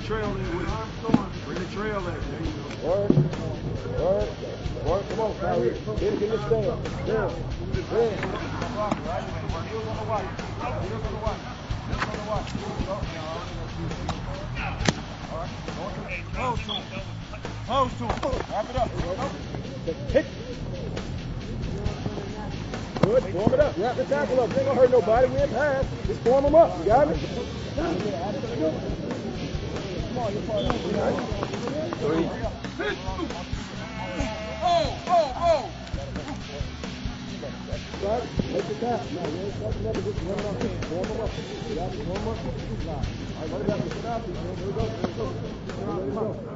trail in with it. Bring the trail in. There you go. Work. Come on, Kyrie. Get in the stand. Down. Close to him. Wrap it up. Hit. Good. Form it up. Wrap the tackle up. They ain't gonna hurt nobody. We ain't pass. Just form them up. You got it? Come on, you're part of it. 3. Make the tackle. No, you ain't fucking up. Just run it on. Form them up. You got it? Form them up. All right, run it back. Here we go.